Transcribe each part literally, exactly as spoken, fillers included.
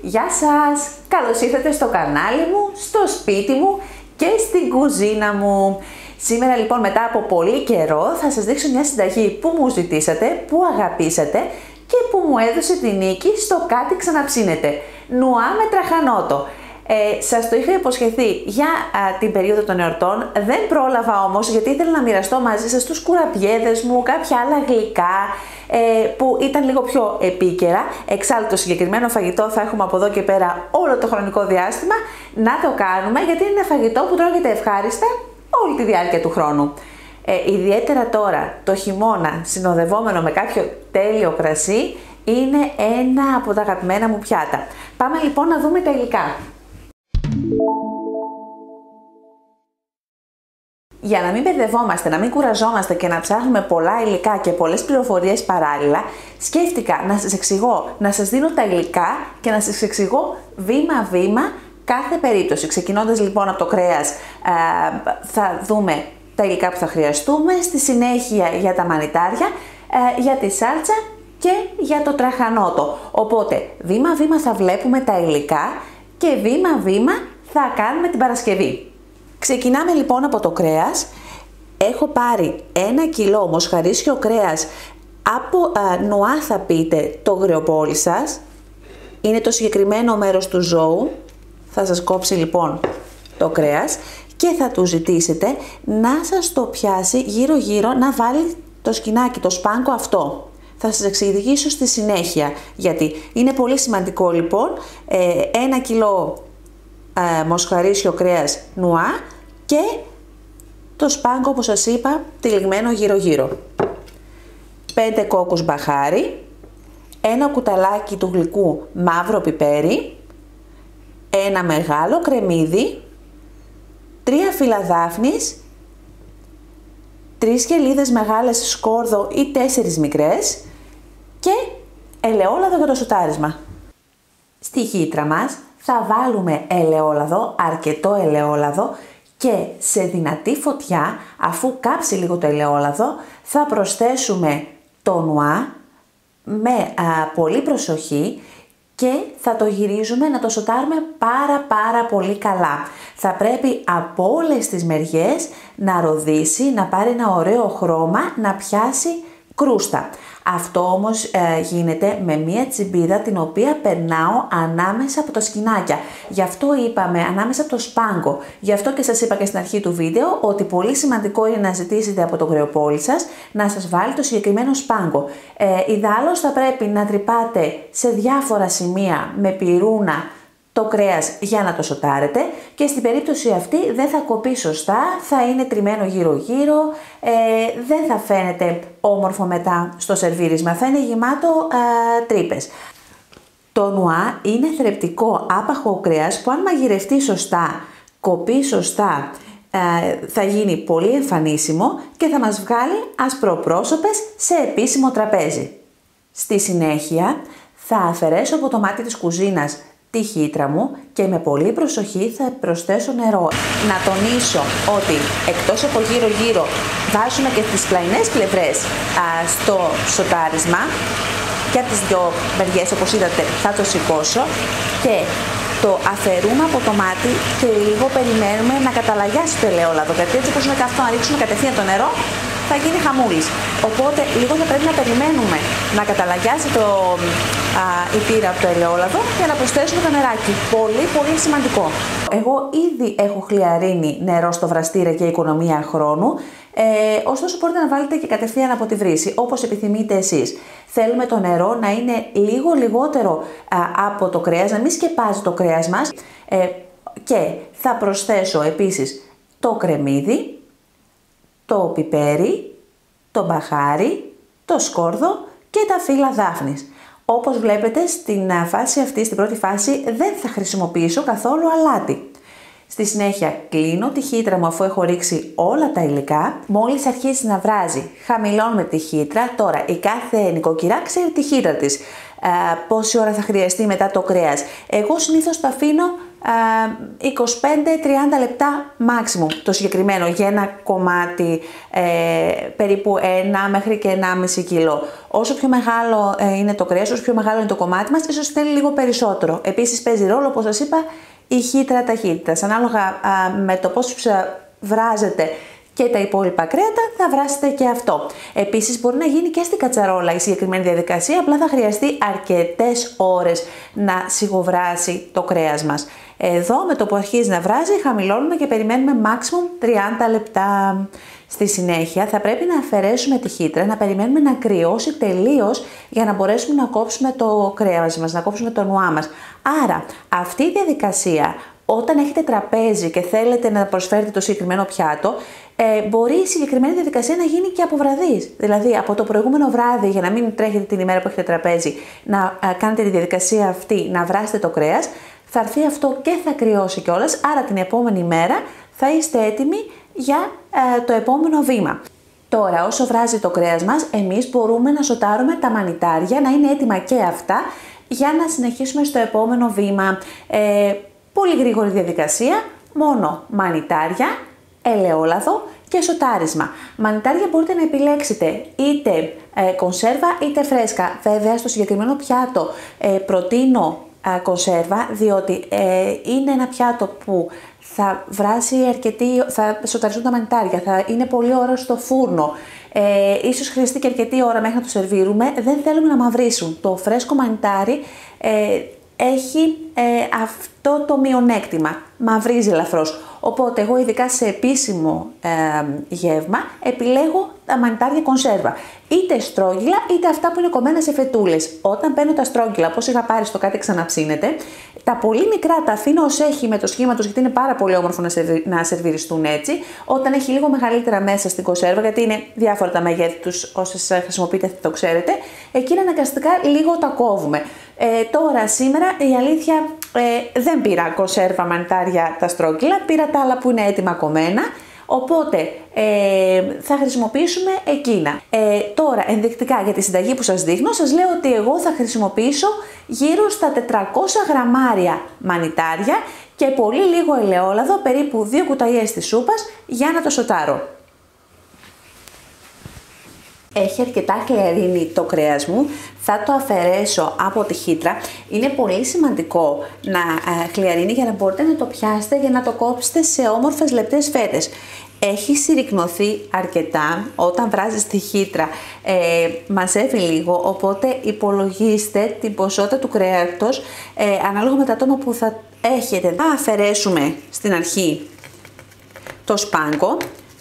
Γεια σας! Καλώς ήρθατε στο κανάλι μου, στο σπίτι μου και στην κουζίνα μου. Σήμερα λοιπόν, μετά από πολύ καιρό, θα σας δείξω μια συνταγή που μου ζητήσατε, που αγαπήσατε και που μου έδωσε την νίκη στο κάτι ξαναψήνετε. Νουά με τραχανότο. Ε, σας το είχα υποσχεθεί για α, την περίοδο των εορτών, δεν πρόλαβα όμως γιατί ήθελα να μοιραστώ μαζί σας τους κουραμπιέδες μου, κάποια άλλα γλυκά ε, που ήταν λίγο πιο επίκαιρα. Εξάλλου το συγκεκριμένο φαγητό θα έχουμε από εδώ και πέρα όλο το χρονικό διάστημα να το κάνουμε, γιατί είναι ένα φαγητό που τρώγεται ευχάριστα όλη τη διάρκεια του χρόνου. Ε, ιδιαίτερα τώρα το χειμώνα, συνοδευόμενο με κάποιο τέλειο κρασί, είναι ένα από τα αγαπημένα μου πιάτα. Πάμε λοιπόν να δούμε τα υλικά. Για να μην μπερδευόμαστε, να μην κουραζόμαστε και να ψάχνουμε πολλά υλικά και πολλές πληροφορίες παράλληλα, σκέφτηκα να σας εξηγώ, να σας δίνω τα υλικά και να σας εξηγώ βήμα-βήμα κάθε περίπτωση. Ξεκινώντας λοιπόν από το κρέας, θα δούμε τα υλικά που θα χρειαστούμε, στη συνέχεια για τα μανιτάρια, για τη σάλτσα και για το τραχανότο. Οπότε βήμα-βήμα θα βλέπουμε τα υλικά και βήμα-βήμα θα κάνουμε την Παρασκευή. Ξεκινάμε λοιπόν από το κρέας. Έχω πάρει ένα κιλό μοσχαρίσιο κρέας από α, νουά θα πείτε το γρεοπόλι σας. Είναι το συγκεκριμένο μέρος του ζώου. Θα σας κόψει λοιπόν το κρέας και θα του ζητήσετε να σας το πιάσει γύρω γύρω, να βάλει το σκηνάκι, το σπάνκο αυτό. Θα σας εξηγήσω στη συνέχεια γιατί. Είναι πολύ σημαντικό λοιπόν ε, ένα κιλό ε, μοσχαρίσιο κρέας νουά και το σπάνκο, όπως σας είπα, τυλιγμένο γύρω γύρω. πέντε κόκκους μπαχάρι, ένα κουταλάκι του γλυκού μαύρο πιπέρι, ένα μεγάλο κρεμμύδι, τρία φύλλα δάφνης, τρεις χελίδες μεγάλες σκόρδο ή τέσσερις μικρές και ελαιόλαδο για το σοτάρισμα. Στη χύτρα μας θα βάλουμε ελαιόλαδο, αρκετό ελαιόλαδο, και σε δυνατή φωτιά, αφού κάψει λίγο το ελαιόλαδο, θα προσθέσουμε το νουά με α, πολύ προσοχή και θα το γυρίζουμε να το σοτάρουμε πάρα πάρα πολύ καλά. Θα πρέπει από όλες τις μεριές να ροδίσει, να πάρει ένα ωραίο χρώμα, να πιάσει κρούστα. Αυτό όμως ε, γίνεται με μία τσιμπίδα την οποία περνάω ανάμεσα από τα σκηνάκια. Γι' αυτό είπαμε ανάμεσα από το σπάνκο. Γι' αυτό και σας είπα και στην αρχή του βίντεο ότι πολύ σημαντικό είναι να ζητήσετε από το γρεοπόλι σας να σας βάλει το συγκεκριμένο σπάνκο. Ε, ιδάλλως θα πρέπει να τρυπάτε σε διάφορα σημεία με πυρούνα το κρέας για να το σοτάρετε και στην περίπτωση αυτή δεν θα κοπεί σωστά, θα είναι τριμμένο γύρω γύρω, ε, δεν θα φαίνεται όμορφο μετά στο σερβίρισμα, θα είναι γεμάτο ε, τρύπες. Το νουά είναι θρεπτικό άπαχο κρέας που αν μαγειρευτεί σωστά, κοπεί σωστά, ε, θα γίνει πολύ εμφανίσιμο και θα μας βγάλει ασπροπρόσωπες σε επίσημο τραπέζι. Στη συνέχεια θα αφαιρέσω από το μάτι της κουζίνας τη χύτρα μου και με πολύ προσοχή θα προσθέσω νερό. Να τονίσω ότι εκτός από γύρω γύρω βάζουμε και τις πλαϊνές πλευρές α, στο σοτάρισμα και από τις δυο μεριές, όπως είδατε θα το σηκώσω και το αφαιρούμε από το μάτι και λίγο περιμένουμε να καταλαγιάσει το ελαιόλαδο, γιατί έτσι όπως είναι αυτό να ρίξουμε κατευθείαν το νερό θα γίνει χαμούλης. Οπότε λίγο θα πρέπει να περιμένουμε να καταλαγιάσει το, α, η πύρα από το ελαιόλαδο για να προσθέσουμε το νεράκι. Πολύ πολύ σημαντικό. Εγώ ήδη έχω χλιαρίνει νερό στο βραστήρα για οικονομία χρόνου, ε, ωστόσο μπορείτε να βάλετε και κατευθείαν από τη βρύση, όπως επιθυμείτε εσείς. Θέλουμε το νερό να είναι λίγο λιγότερο α, από το κρέας, να μην σκεπάζει το κρέας μας ε, και θα προσθέσω επίσης το κρεμμύδι, το πιπέρι, το μπαχάρι, το σκόρδο και τα φύλλα δάφνης. Όπως βλέπετε στην φάση αυτή, στην πρώτη φάση, δεν θα χρησιμοποιήσω καθόλου αλάτι. Στη συνέχεια κλείνω τη χύτρα μου αφού έχω ρίξει όλα τα υλικά. Μόλις αρχίσει να βράζει, χαμηλώνουμε τη χύτρα. Τώρα η κάθε νοικοκυρά ξέρει τη χύτρα της, ε, πόση ώρα θα χρειαστεί μετά το κρέας. Εγώ συνήθως το αφήνω είκοσι πέντε με τριάντα λεπτά maximum το συγκεκριμένο για ένα κομμάτι ε, περίπου ένα μέχρι και ενάμιση κιλό. Όσο πιο μεγάλο ε, είναι το κρέας, όσο πιο μεγάλο είναι το κομμάτι μας, ίσως θέλει λίγο περισσότερο. Επίσης παίζει ρόλο, όπως σας είπα, η χύτρα ταχύτητας. Ανάλογα α, με το πώς βράζετε και τα υπόλοιπα κρέατα, θα βράσετε και αυτό. Επίσης μπορεί να γίνει και στην κατσαρόλα η συγκεκριμένη διαδικασία, απλά θα χρειαστεί αρκετές ώρες να σιγοβράσει το κρέας μας. Εδώ με το που αρχίζει να βράζει χαμηλώνουμε και περιμένουμε maximum τριάντα λεπτά. Στη συνέχεια θα πρέπει να αφαιρέσουμε τη χύτρα, να περιμένουμε να κρυώσει τελείως για να μπορέσουμε να κόψουμε το κρέας μας, να κόψουμε το νουά μας. Άρα αυτή η διαδικασία, όταν έχετε τραπέζι και θέλετε να προσφέρετε το συγκεκριμένο πιάτο, ε, μπορεί η συγκεκριμένη διαδικασία να γίνει και από βραδείς. Δηλαδή από το προηγούμενο βράδυ, για να μην τρέχετε την ημέρα που έχετε τραπέζι, να ε, κάνετε τη διαδικασία αυτή, να βράσετε το κρέας, θα έρθει αυτό και θα κρυώσει κιόλας, άρα την επόμενη μέρα θα είστε έτοιμοι για ε, το επόμενο βήμα. Τώρα, όσο βράζει το κρέας μας, εμείς μπορούμε να σοτάρουμε τα μανιτάρια, να είναι έτοιμα και αυτά, για να συνεχίσουμε στο επόμενο βήμα. Ε, πολύ γρήγορη διαδικασία, μόνο μανιτάρια, ελαιόλαδο και σοτάρισμα. Μανιτάρια μπορείτε να επιλέξετε είτε ε, κονσέρβα είτε φρέσκα. Βέβαια, στο συγκεκριμένο πιάτο ε, προτείνω ε, κονσέρβα, διότι ε, είναι ένα πιάτο που θα βράσει αρκετή, θα σοταριστούν τα μανιτάρια, θα είναι πολλή ώρα στο φούρνο. Ε, ίσως χρειαστεί και αρκετή ώρα μέχρι να το σερβίρουμε. Δεν θέλουμε να μαυρίσουν. Το φρέσκο μανιτάρι ε, έχει ε, αυτό το μειονέκτημα. Μαυρίζει ελαφρώς. Οπότε εγώ ειδικά σε επίσημο ε, γεύμα επιλέγω τα μανιτάρια κονσέρβα. Είτε στρόγγυλα είτε αυτά που είναι κομμένα σε φετούλες. Όταν παίρνω τα στρόγγυλα, όπως είχα πάρει στο κάτι ξαναψύνετε, τα πολύ μικρά τα αφήνω ως έχει με το σχήμα τους, γιατί είναι πάρα πολύ όμορφο να, σερβι, να σερβιριστούν έτσι. Όταν έχει λίγο μεγαλύτερα μέσα στην κονσέρβα, γιατί είναι διάφορα τα μεγέθη τους, όσες χρησιμοποιείτε θα το ξέρετε, εκεί αναγκαστικά λίγο τα κόβουμε. Ε, τώρα σήμερα η αλήθεια ε, δεν πήρα κονσέρβα μανιτάρια τα στρόγγυλα, πήρα τα άλλα που είναι έτοιμα κομμένα. Οπότε ε, θα χρησιμοποιήσουμε εκείνα. Ε, τώρα ενδεικτικά για τη συνταγή που σας δείχνω, σας λέω ότι εγώ θα χρησιμοποιήσω γύρω στα τετρακόσια γραμμάρια μανιτάρια και πολύ λίγο ελαιόλαδο, περίπου δύο κουταλιές της σούπας, για να το σοτάρω. Έχει αρκετά χλιαρίνει το κρέας μου, θα το αφαιρέσω από τη χύτρα. Είναι πολύ σημαντικό να χλιαρίνει για να μπορείτε να το πιάσετε για να το κόψετε σε όμορφες λεπτές φέτες. Έχει συρρικνωθεί αρκετά, όταν βράζεις τη χύτρα ε, μαζεύει λίγο, οπότε υπολογίστε την ποσότητα του κρέατος ε, ανάλογα με τα άτομα που θα έχετε. Θα αφαιρέσουμε στην αρχή το σπάγκο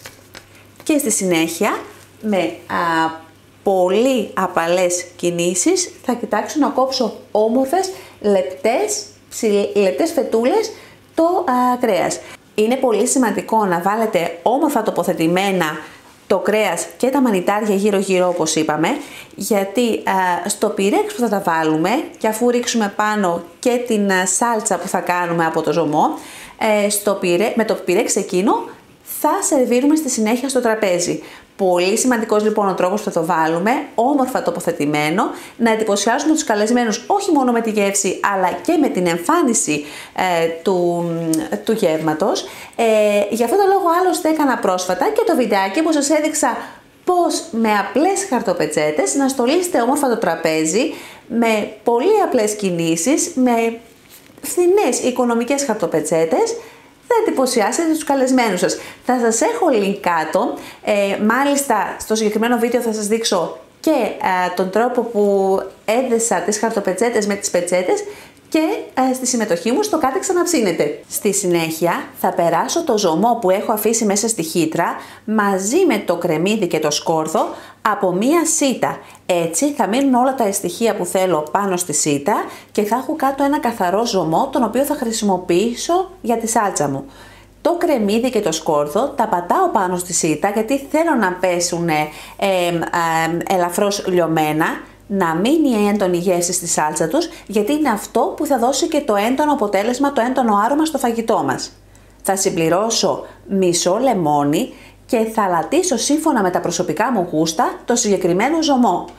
και στη συνέχεια με α, πολύ απαλές κινήσεις θα κοιτάξω να κόψω όμορφες λεπτές, λεπτές φετούλες το α, κρέας. Είναι πολύ σημαντικό να βάλετε όμορφα τοποθετημένα το κρέας και τα μανιτάρια γύρω γύρω όπως είπαμε, γιατί α, στο πυρέξ που θα τα βάλουμε και αφού ρίξουμε πάνω και την α, σάλτσα που θα κάνουμε από το ζωμό, ε, στο πυρέ, με το πυρέξ εκείνο θα σερβίρουμε στη συνέχεια στο τραπέζι. Πολύ σημαντικός λοιπόν ο τρόπος που θα το βάλουμε, όμορφα τοποθετημένο, να εντυπωσιάσουμε τους καλεσμένους όχι μόνο με τη γεύση αλλά και με την εμφάνιση ε, του, του γεύματος. Ε, γι' αυτό το λόγο άλλωστε έκανα πρόσφατα και το βιντεάκι που σας έδειξα πώς με απλές χαρτοπετσέτες να στολίσετε όμορφα το τραπέζι με πολύ απλές κινήσεις, με φθηνές οικονομικές χαρτοπετσέτες. Θα εντυπωσιάσετε τους καλεσμένους σας. Θα σας έχω link κάτω, ε, μάλιστα στο συγκεκριμένο βίντεο θα σας δείξω και ε, τον τρόπο που έδεσα τις χαρτοπετσέτες με τις πετσέτες και ε, στη συμμετοχή μου στο κάτι ξαναψύνετε. Στη συνέχεια θα περάσω το ζωμό που έχω αφήσει μέσα στη χύτρα μαζί με το κρεμμύδι και το σκόρδο από μία σίτα. Έτσι θα μείνουν όλα τα στοιχεία που θέλω πάνω στη σίτα και θα έχω κάτω ένα καθαρό ζωμό τον οποίο θα χρησιμοποιήσω για τη σάλτσα μου. Το κρεμμύδι και το σκόρδο τα πατάω πάνω στη σίτα γιατί θέλω να πέσουν ε, ε, ε, ελαφρώς λιωμένα, να μείνει η έντονη γεύση στη σάλτσα τους, γιατί είναι αυτό που θα δώσει και το έντονο αποτέλεσμα, το έντονο άρωμα στο φαγητό μας. Θα συμπληρώσω μισό λεμόνι και θα αλατίσω σύμφωνα με τα προσωπικά μου γούστα το συγκεκριμένο ζωμό.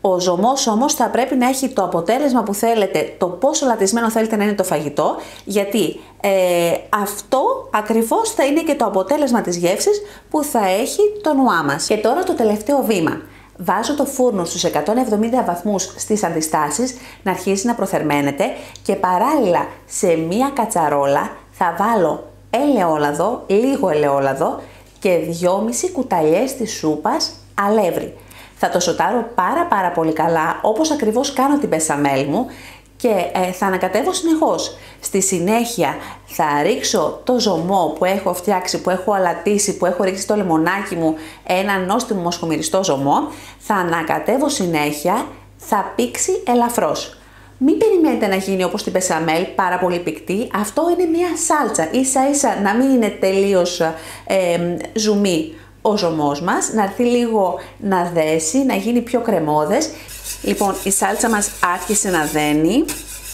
Ο ζωμός όμως θα πρέπει να έχει το αποτέλεσμα που θέλετε, το πόσο λατισμένο θέλετε να είναι το φαγητό, γιατί ε, αυτό ακριβώς θα είναι και το αποτέλεσμα της γεύσης που θα έχει το νουά μας. Και τώρα το τελευταίο βήμα. Βάζω το φούρνο στους εκατόν εβδομήντα βαθμούς στις αντιστάσεις να αρχίσει να προθερμαίνεται και παράλληλα σε μία κατσαρόλα θα βάλω ελαιόλαδο, λίγο ελαιόλαδο και δυόμισι κουταλιές της σούπας αλεύρι. Θα το σοτάρω πάρα πάρα πολύ καλά, όπως ακριβώς κάνω την μπεσαμέλ μου και ε, θα ανακατεύω συνεχώς. Στη συνέχεια θα ρίξω το ζωμό που έχω φτιάξει, που έχω αλατίσει, που έχω ρίξει το λεμονάκι μου, ένα νόστιμο μοσχομυριστό ζωμό. Θα ανακατεύω συνέχεια, θα πήξει ελαφρώς. Μην περιμένετε να γίνει όπως την μπεσαμέλ, πάρα πολύ πηκτή. Αυτό είναι μια σάλτσα, ίσα ίσα να μην είναι τελείως ε, ζουμί ο ζωμός μας, να έρθει λίγο να δέσει, να γίνει πιο κρεμώδες. Λοιπόν, η σάλτσα μας άρχισε να δένει.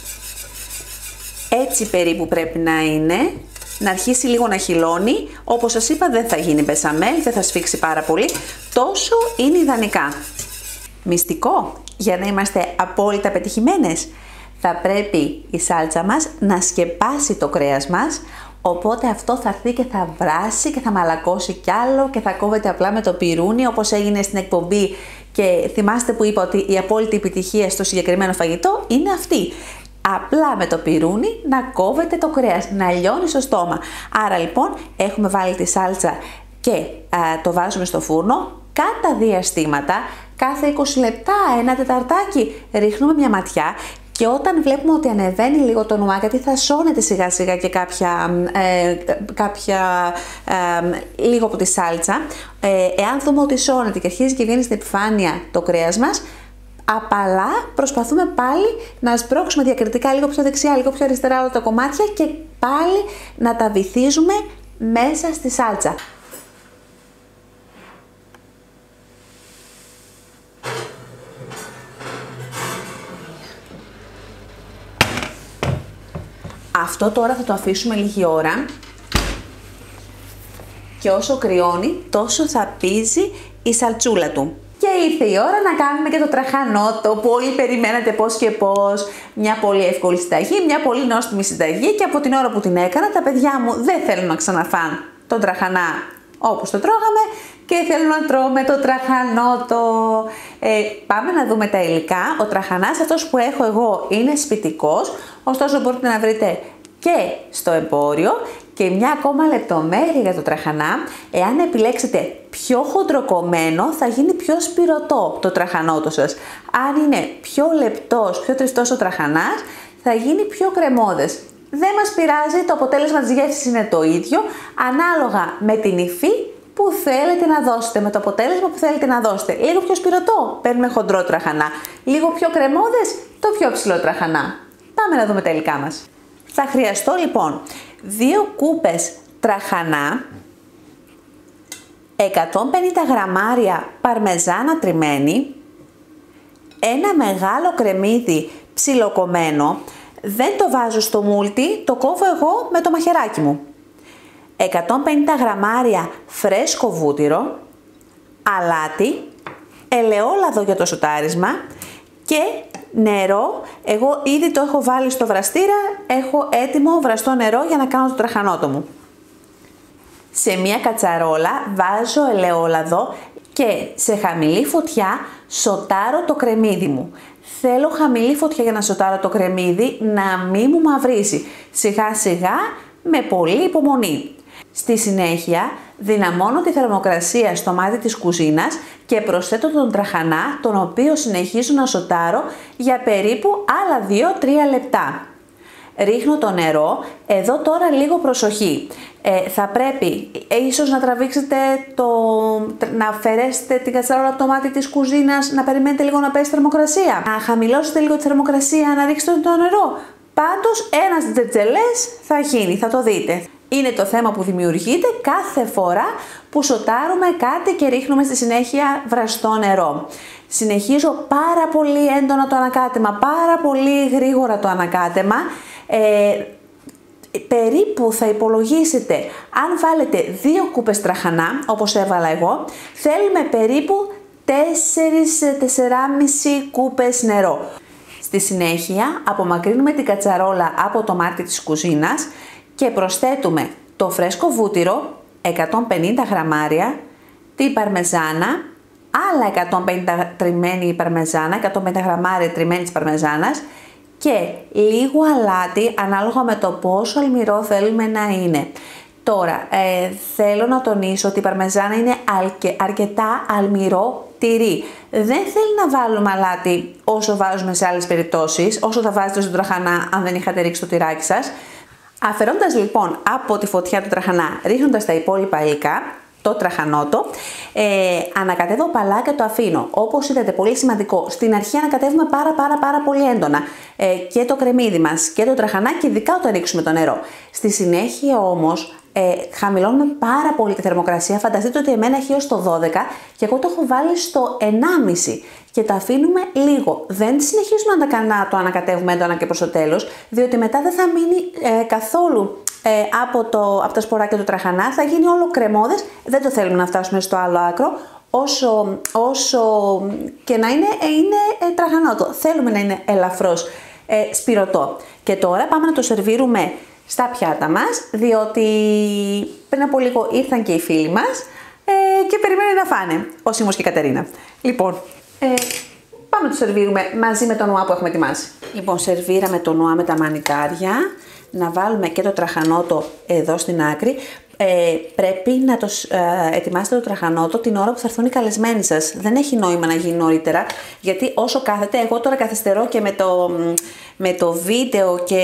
Έτσι περίπου πρέπει να είναι. Να αρχίσει λίγο να χυλώνει. Όπως σας είπα, δεν θα γίνει μπεσαμέλ, δεν θα σφίξει πάρα πολύ. Τόσο είναι ιδανικά. Μυστικό, για να είμαστε απόλυτα πετυχημένες, θα πρέπει η σάλτσα μας να σκεπάσει το κρέας μας, οπότε αυτό θα έρθει και θα βράσει και θα μαλακώσει κι άλλο και θα κόβεται απλά με το πιρούνι, όπως έγινε στην εκπομπή και θυμάστε που είπα ότι η απόλυτη επιτυχία στο συγκεκριμένο φαγητό είναι αυτή. Απλά με το πιρούνι να κόβετε το κρέας, να λιώνει στο στόμα. Άρα λοιπόν έχουμε βάλει τη σάλτσα και α, το βάζουμε στο φούρνο κατά διαστήματα, κάθε είκοσι λεπτά, ένα τεταρτάκι, ρίχνουμε μια ματιά. Και όταν βλέπουμε ότι ανεβαίνει λίγο το νουά, γιατί θα σώνεται σιγά σιγά και κάποια, ε, κάποια ε, λίγο από τη σάλτσα, ε, εάν δούμε ότι σώνεται και αρχίζει και βγαίνει στην επιφάνεια το κρέας μας, απαλά προσπαθούμε πάλι να σπρώξουμε διακριτικά λίγο πιο δεξιά, λίγο πιο αριστερά όλα τα κομμάτια και πάλι να τα βυθίζουμε μέσα στη σάλτσα. Αυτό τώρα θα το αφήσουμε λίγη ώρα και όσο κρυώνει τόσο θα πίζει η σαλτσούλα του. Και ήρθε η ώρα να κάνουμε και το τραχανότο που όλοι περιμένατε πώς και πώς. Μια πολύ εύκολη συνταγή, μια πολύ νόστιμη συνταγή και από την ώρα που την έκανα τα παιδιά μου δεν θέλουν να ξαναφάν τον τραχανά όπως το τρώγαμε και θέλουν να τρώμε το τραχανότο. Ε, πάμε να δούμε τα υλικά. Ο τραχανάς αυτός που έχω εγώ είναι σπιτικός, ωστόσο μπορείτε να βρείτε και στο εμπόριο. Και μια ακόμα λεπτομέρεια για το τραχανά, εάν επιλέξετε πιο χοντροκομμένο θα γίνει πιο σπυρωτό το τραχανότο σας. Αν είναι πιο λεπτός, πιο τριστός ο τραχανάς θα γίνει πιο κρεμώδες. Δεν μας πειράζει, το αποτέλεσμα της γεύσης είναι το ίδιο, ανάλογα με την υφή που θέλετε να δώσετε, με το αποτέλεσμα που θέλετε να δώσετε. Λίγο πιο σπυρωτό, παίρνουμε χοντρό τραχανά. Λίγο πιο κρεμώδες, το πιο ψηλό τραχανά. Πάμε να δούμε τα υλικά μας. Θα χρειαστώ λοιπόν δύο κούπες τραχανά, εκατόν πενήντα γραμμάρια παρμεζάνα τριμμένη, ένα μεγάλο κρεμμύδι ψιλοκομμένο, δεν το βάζω στο μούλτι, το κόβω εγώ με το μαχαιράκι μου. εκατόν πενήντα γραμμάρια φρέσκο βούτυρο, αλάτι, ελαιόλαδο για το σοτάρισμα και νερό. Εγώ ήδη το έχω βάλει στο βραστήρα, έχω έτοιμο βραστό νερό για να κάνω το τραχανότο μου. Σε μια κατσαρόλα βάζω ελαιόλαδο και σε χαμηλή φωτιά σοτάρω το κρεμμύδι μου. Θέλω χαμηλή φωτιά για να σοτάρω το κρεμμύδι, να μην μου μαυρίσει. Σιγά σιγά με πολύ υπομονή. Στη συνέχεια δυναμώνω τη θερμοκρασία στο μάτι της κουζίνας και προσθέτω τον τραχανά, τον οποίο συνεχίζω να σοτάρω για περίπου άλλα δύο με τρία λεπτά. Ρίχνω το νερό, εδώ τώρα λίγο προσοχή. Ε, θα πρέπει ε, ίσως να τραβήξετε, το, να αφαιρέσετε την κατσαρόλα από το μάτι της κουζίνας, να περιμένετε λίγο να πέσει θερμοκρασία, να χαμηλώσετε λίγο τη θερμοκρασία, να ρίξετε το νερό. Πάντως ένας τζετζελές θα γίνει, θα το δείτε. Είναι το θέμα που δημιουργείται κάθε φορά που σοτάρουμε κάτι και ρίχνουμε στη συνέχεια βραστό νερό. Συνεχίζω πάρα πολύ έντονα το ανακάτεμα, πάρα πολύ γρήγορα το ανακάτεμα. Ε, περίπου θα υπολογίσετε, αν βάλετε δύο κούπες τραχανά, όπως έβαλα εγώ, θέλουμε περίπου τέσσερις με τεσσεράμισι κούπες νερό. Στη συνέχεια απομακρύνουμε την κατσαρόλα από το μάρτι της κουζίνας και προσθέτουμε το φρέσκο βούτυρο, εκατόν πενήντα γραμμάρια, την παρμεζάνα, άλλα εκατόν πενήντα τριμμένη παρμεζάνα, εκατόν πενήντα γραμμάρια τριμμένης παρμεζάνας και λίγο αλάτι ανάλογα με το πόσο αλμυρό θέλουμε να είναι. Τώρα, ε, θέλω να τονίσω ότι η παρμεζάνα είναι αρκετά αλμυρό τυρί. Δεν θέλει να βάλουμε αλάτι όσο βάζουμε σε άλλες περιπτώσεις, όσο θα βάζετε στον τραχανά αν δεν είχατε ρίξει το τυράκι σας. Αφαιρώντας λοιπόν από τη φωτιά του τραχανά, ρίχνοντας τα υπόλοιπα υλικά, το τραχανότο, ε, ανακατεύω παλά και το αφήνω. Όπως είδατε, πολύ σημαντικό, στην αρχή ανακατεύουμε πάρα πάρα πάρα πολύ έντονα ε, και το κρεμμύδι μας και το τραχανά και ειδικά όταν ρίξουμε το νερό. Στη συνέχεια όμως ε, χαμηλώνουμε πάρα πολύ τη θερμοκρασία. Φανταστείτε ότι εμένα έχει ως το δώδεκα και εγώ το έχω βάλει στο ενάμιση και τα αφήνουμε λίγο. Δεν συνεχίζουμε να, τα, να το ανακατεύουμε έντονα και προς το τέλος, διότι μετά δεν θα μείνει ε, καθόλου ε, από, το, από τα σποράκια του τραχανά, θα γίνει όλο κρεμώδες. Δεν το θέλουμε να φτάσουμε στο άλλο άκρο, όσο, όσο και να είναι, ε, είναι ε, τραχανότο. Θέλουμε να είναι ελαφρώς ε, σπυρωτό. Και τώρα πάμε να το σερβίρουμε στα πιάτα μας, διότι πριν από λίγο ήρθαν και οι φίλοι μας ε, και περιμένουν να φάνε, ο Σίμος και η Κατερίνα. Λοιπόν, ε, πάμε να το σερβίρουμε μαζί με το νουά που έχουμε ετοιμάσει. Λοιπόν, σερβίραμε το νουά με τα μανιτάρια, να βάλουμε και το τραχανότο εδώ στην άκρη. Ε, πρέπει να το ε, ετοιμάσετε το τραχανότο την ώρα που θα έρθουν οι καλεσμένοι σας. Δεν έχει νόημα να γίνει νωρίτερα, γιατί όσο κάθετε, εγώ τώρα καθυστερώ και με το, με το βίντεο και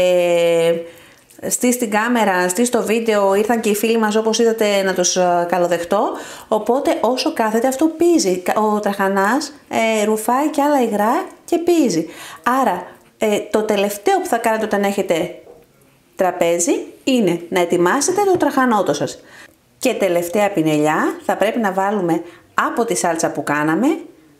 στεί στην κάμερα, στεί στο βίντεο, ήρθαν και οι φίλοι μας όπως είδατε να τους καλοδεχτώ, οπότε όσο κάθεται αυτό πίζει, ο τραχανάς ε, ρουφάει και άλλα υγρά και πίζει. Άρα ε, το τελευταίο που θα κάνετε όταν έχετε τραπέζι είναι να ετοιμάσετε το τραχανότο σας. Και τελευταία πινελιά θα πρέπει να βάλουμε από τη σάλτσα που κάναμε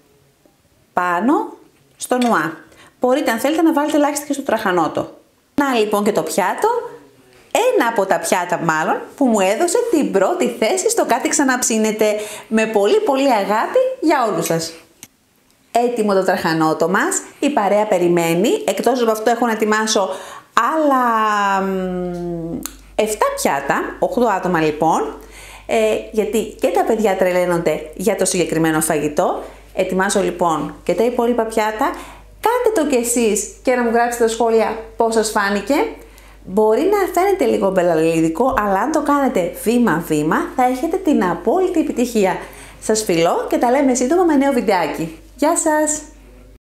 πάνω στο νουά. Μπορείτε αν θέλετε να βάλετε ελάχιστα και στο τραχανότο. Να λοιπόν και το πιάτο, ένα από τα πιάτα μάλλον που μου έδωσε την πρώτη θέση στο κάτι ξαναψήνετε, με πολύ πολύ αγάπη για όλους σας. Έτοιμο το τραχανότο μας, η παρέα περιμένει, εκτός από αυτό έχω να ετοιμάσω άλλα επτά πιάτα, οκτώ άτομα λοιπόν, ε, γιατί και τα παιδιά τρελαίνονται για το συγκεκριμένο φαγητό. Ετοιμάζω λοιπόν και τα υπόλοιπα πιάτα. Κάντε το κι εσείς και να μου γράψετε στα σχόλια πώς σας φάνηκε. Μπορεί να φαίνεται λίγο μπελαλίδικο, αλλά αν το κάνετε βήμα-βήμα θα έχετε την απόλυτη επιτυχία. Σας φιλώ και τα λέμε σύντομα με νέο βιντεάκι. Γεια σας!